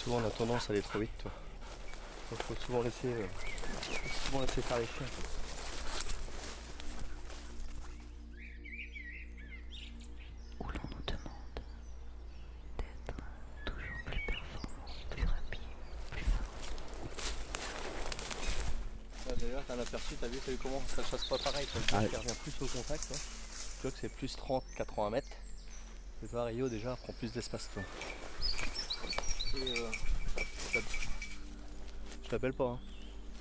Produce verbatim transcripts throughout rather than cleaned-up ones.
souvent on a tendance à aller trop vite, toi. Donc faut souvent laisser, euh, faut souvent laisser faire les chiens. Quoi. Où l'on nous demande d'être toujours plus performant, plus rapide, plus fort. Ah, d'ailleurs t'as un aperçu, t'as vu, t'as vu comment ça chasse pas pareil, toi. Ah, Il revient plus au contact, toi. Tu vois que c'est plus trente à quatre-vingts mètres. Et toi Rio déjà prend plus d'espace toi. Et euh, je t'appelle pas hein.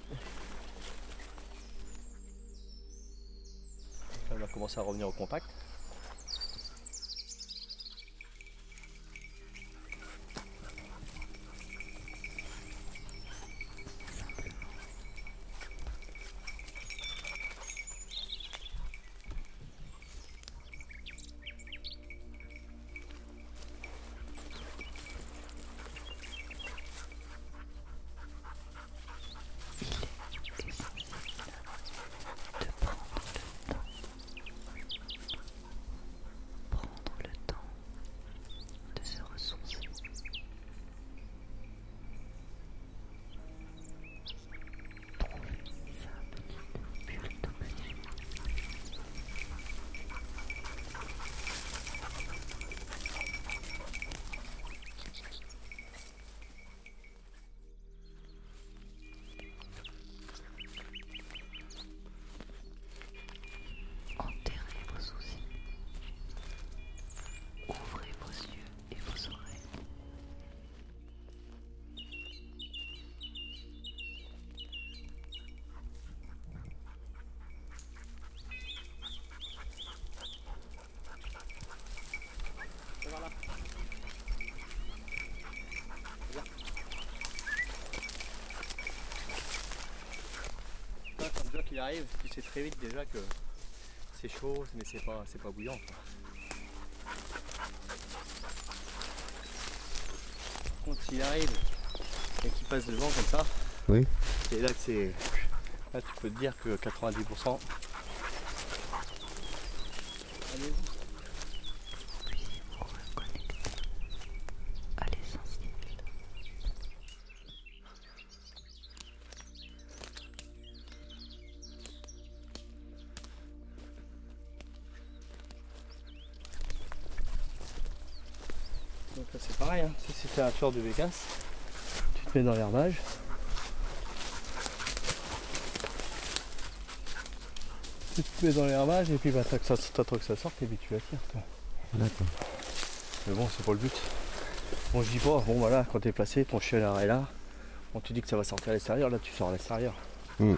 Elle va commencer à revenir au contact. Voilà. Là, quand Jock il arrive, tu sais très vite déjà que c'est chaud, mais c'est pas, c'est pas bouillant. Quoi. Par contre, s'il arrive et qu'il passe devant comme ça, oui. C'est là que c'est. Là, tu peux te dire que quatre-vingt-dix pour cent. Allez-vous. Donc là c'est pareil, hein. Si c'était un tueur de Vegas, tu te mets dans l'herbage. Tu te mets dans l'herbage et puis bah, t'attends que, que ça sorte et puis tu la tires. D'accord. Mais bon, c'est pas le but. Bon, je dis pas, bon voilà, quand t'es placé, ton chien est là, on te dit que ça va sortir à l'extérieur, là tu sors à l'extérieur. Mm.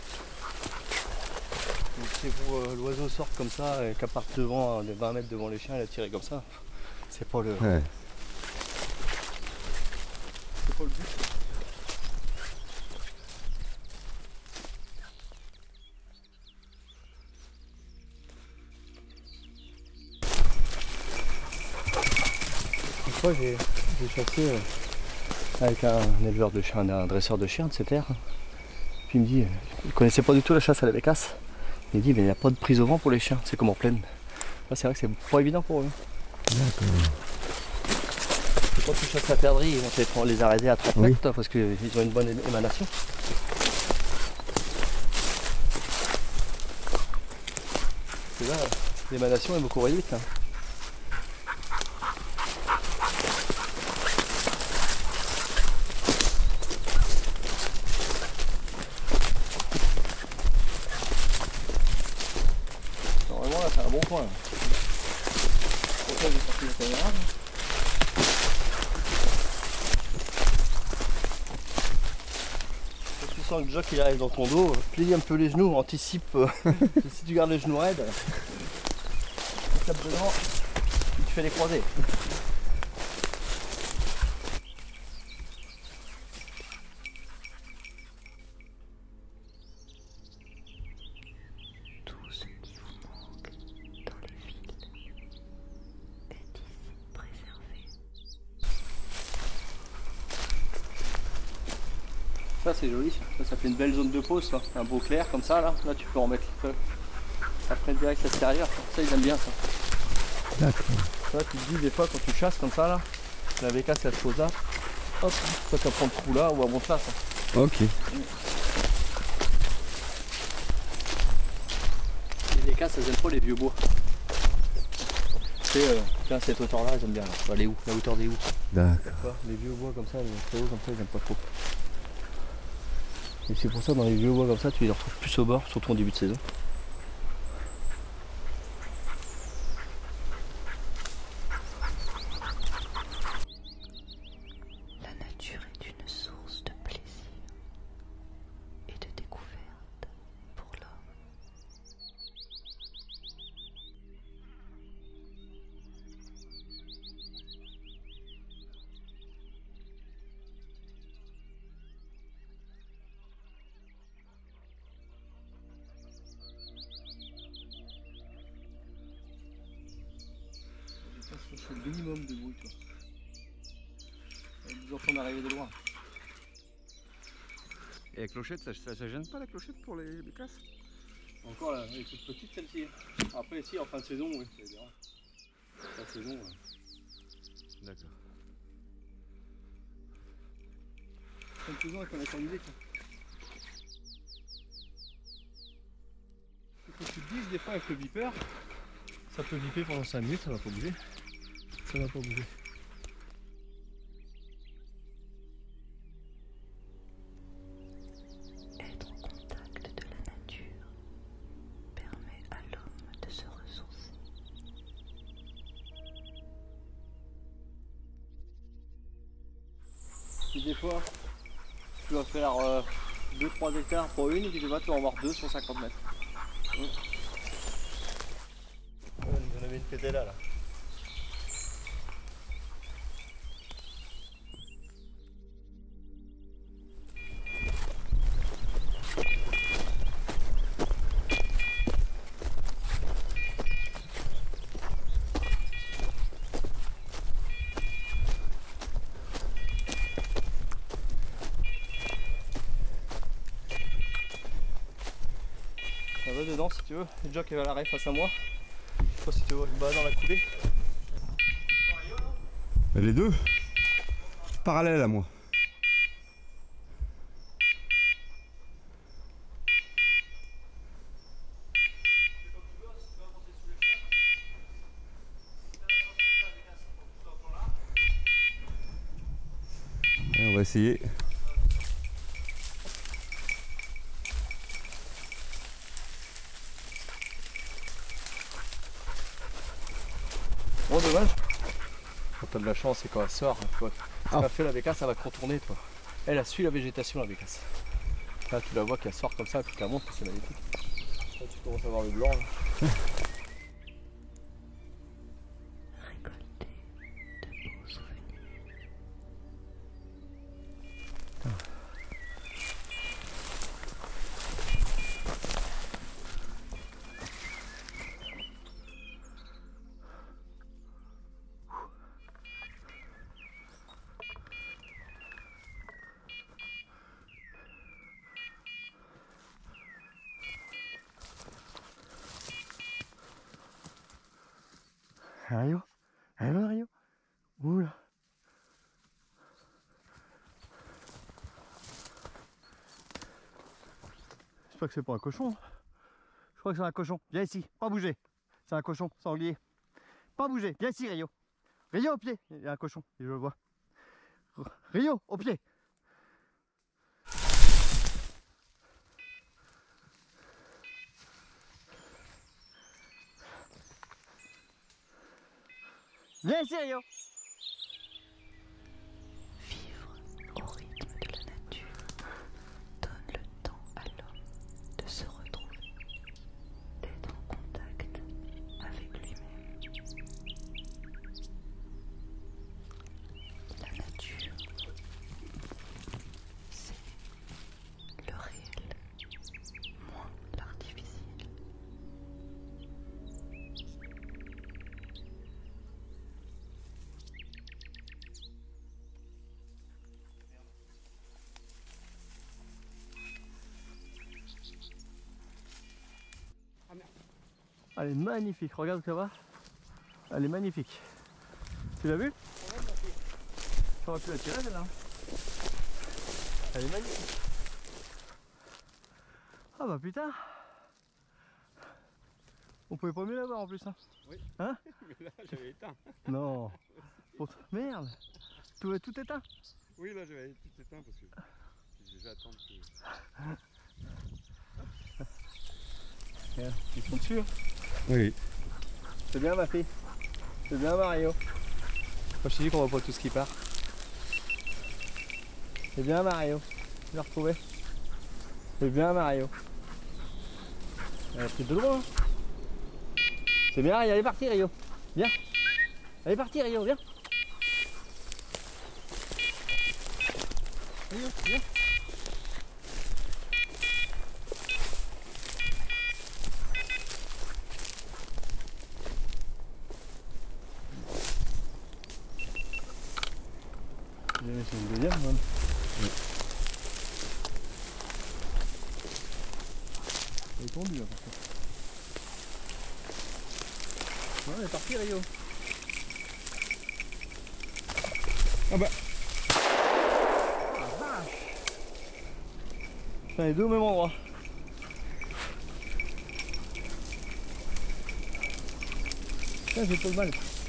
Si euh, l'oiseau sort comme ça et qu'à part devant, de vingt mètres devant les chiens, il a tiré comme ça, c'est pas le. Ouais. C'est pas le but. Une fois j'ai chassé euh, avec un, un éleveur de chiens, un dresseur de chiens de ces terres. Puis il me dit, euh, il connaissait pas du tout la chasse à la bécasse. Il me dit mais il n'y a pas de prise au vent pour les chiens, c'est comme en plaine. Là c'est vrai que c'est pas évident pour eux. D'accord. Quand tu chasses la perdrix, ils vont peut-être les arrêter à trente mètres oui. Parce qu'ils ont une bonne émanation. Et là, l'émanation est beaucoup réduite. Hein. Normalement là c'est un bon point. Pour ça j'ai sorti la caméra. Tu sens que Jock il arrive dans ton dos, plie un peu les genoux, anticipe. Euh, si tu gardes les genoux raides, tu tapes dedans, tu fais les croisés. Tout ce qui vous manque dans les villes est ici préservé. Ça c'est joli, ça, ça fait une belle zone de pause, là. Un beau clair comme ça, là, là tu peux en mettre après direct à l'extérieur, ça ils aiment bien ça. D'accord. Ça tu te dis des fois quand tu chasses comme ça là, la bécasse cette chose là, Hop, toi tu vas prendre le trou là ou à monte là. Ça. Ok. Les bécasses, elles aiment pas les vieux bois. Tu sais, euh, tiens, cette hauteur là, elles aiment bien. Là. Bah, les houes, la hauteur des houes. D'accord. Les vieux bois comme ça, les très hauts comme ça, ils aiment pas trop. Et c'est pour ça, dans les vieux bois comme ça, tu les retrouves plus au bord, surtout en début de saison. La nature est une source de plaisir et de découverte pour l'homme. Je fais le minimum de bruit, toi. Vous entendez arriver de loin. Et la clochette, ça, ça, ça gêne pas la clochette pour les bécasses? Encore là, elle est toute petite celle-ci. Après ici en fin de saison, oui, c'est bien. Fin de saison, ouais. D'accord. Fin de saison, elle connaît sa musique. Il faut que tu te dises des fois avec le beeper, ça peut biper pendant cinq minutes, ça va pas bouger. Ça va pas bouger. Être en contact de la nature permet à l'homme de se ressourcer. Si des fois tu vas faire euh, deux trois hectares pour une, et puis des fois tu vas en avoir deux sur cinquante mètres. Mmh. Ouais, vous en avez une pétée là, là. Ça va dedans si tu veux, le Jack est à l'arrêt face à moi. Je sais pas si tu vois, bah dans la coulée. Les deux parallèles à moi. Et on va essayer. Bon, dommage. Quand t'as de la chance, c'est quand elle sort. Tu vois. Ce Ah. qu'a fait la bécasse, elle va contourner, toi. Elle a suivi la végétation, la bécasse. Là, tu la vois qu'elle sort comme ça, puis qu'elle monte, c'est magnifique. Là, tu commences à voir le blanc. Là. Récolter de beaux souvenirs. Rio, Rio, Rio. Oula. J'espère que c'est pas un cochon. Je crois que c'est un cochon. Viens ici, pas bouger. C'est un cochon, sanglier. Pas bouger, viens ici Rio. Rio au pied. Il y a un cochon, je le vois. Rio au pied. Viens ici Rio. Vivre au rythme de la nature donne le temps à l'homme de se retrouver, d'être en contact avec lui-même. La nature, c'est le réel, moins l'artificiel. Elle est magnifique, regarde où ça va. Elle est magnifique. Tu l'as vu? J'aurais pu la tirer celle-là. Elle est magnifique. Ah bah putain. On pouvait pas mieux l'avoir en plus hein. Oui. Hein? Mais là j'avais éteint. Non. Pour- Merde. Tout, tout éteint. Oui là j'avais tout éteint parce que je vais attendre que... Regarde, ils sont dessus. Hein. Oui. C'est bien ma fille. C'est bien Mario. Moi je te dis qu'on voit pas tout ce qui part. C'est bien Mario. Tu l'as retrouvé. C'est bien Mario. Elle a pris de loin. Hein. C'est bien, elle est partie Rio. Viens. Elle est partie Rio, viens. Rio, viens. C'est une deuxième même. Oui. Elle est tendue là par contre. Ouais, elle est partie Rio. Ah bah. Ah vache. Putain, les deux au même endroit. Putain, j'ai pas le mal.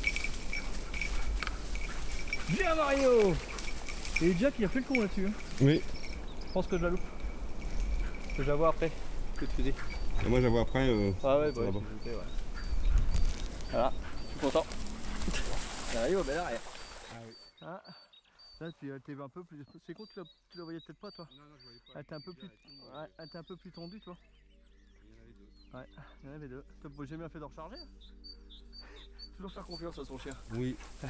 Bien Mario. Et Jack il a fait le con là-dessus. Hein. Oui. Je pense que je la loupe. Que je la vois après. Que tu dis. Et moi j'avoue après. Euh, ah ouais, bah ouais, bon. je ouais. Voilà, je suis content. Ça arrive au bel arrière. Ah oui. Ah, là tu étais un peu plus. C'est con, tu la, tu la voyais peut-être pas toi. Non, non, je voyais pas. Elle était un peu plus. Ouais, elle était un peu plus tendue toi. Il y en avait deux. Ouais, il y en avait deux. J'ai bien fait de recharger. Toujours faire confiance à son chien. Oui.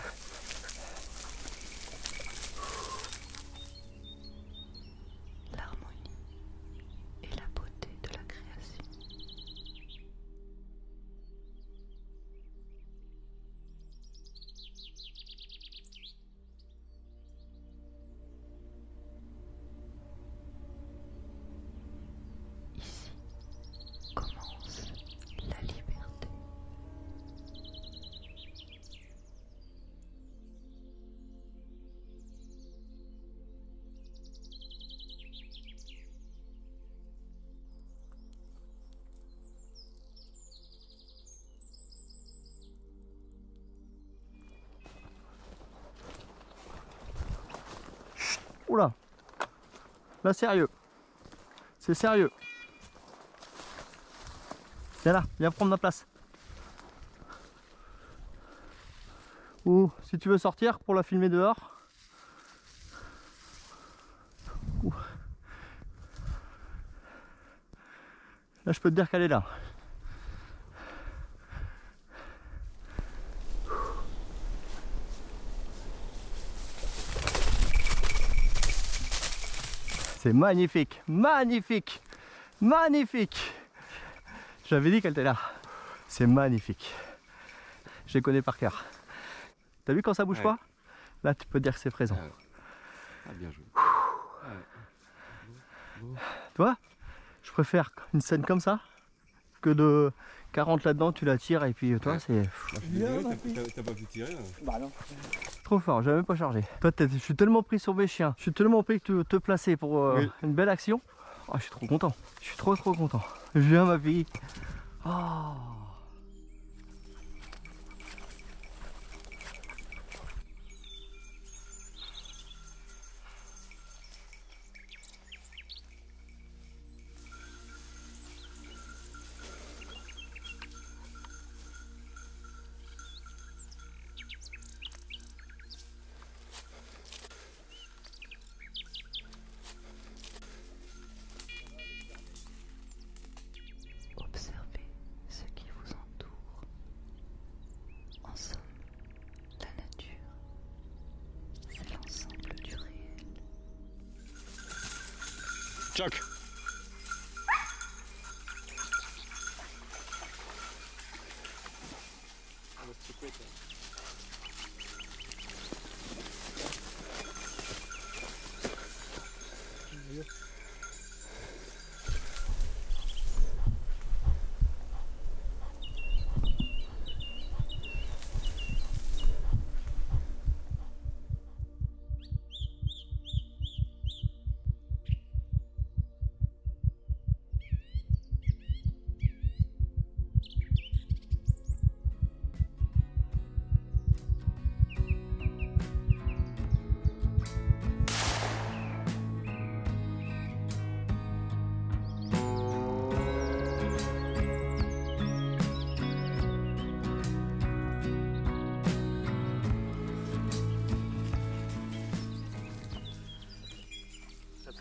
L'harmonie et la beauté de la création. Ici commence la liberté. Oula. Là sérieux. C'est sérieux. Viens là, viens prendre ma place. Ou si tu veux sortir pour la filmer dehors. Ouh. Là je peux te dire qu'elle est là. C'est magnifique, magnifique, magnifique. J'avais dit qu'elle était là. C'est magnifique. Je les connais par cœur. T'as vu quand ça bouge ouais. pas? Là tu peux dire que c'est présent. Ah, ah, bien joué. Ouais. Beau, beau. Toi, je préfère une scène comme ça que de quarante là-dedans, tu la tires et puis toi ouais. c'est... T'as pas pu tirer là? Bah non. Trop fort, j'avais même pas chargé. Toi, je suis tellement pris sur mes chiens. Je suis tellement pris que tu te placer pour euh, oui. une belle action. Oh, je suis trop content. Je suis trop trop content. Viens ma fille. Oh. Observez ce qui vous entoure. En somme, la nature, c'est l'ensemble du réel. Choc.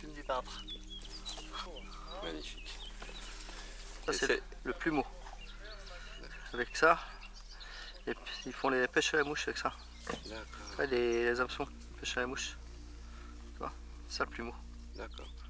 plume du peintre. Magnifique. Ça Et c'est c'est- le plumeau. Avec ça, et puis, ils font les pêches à la mouche avec ça. D'accord, Ouais, les, les hameçons, pêche à la mouche. Tu vois, c'est ça le plumeau. d'accord.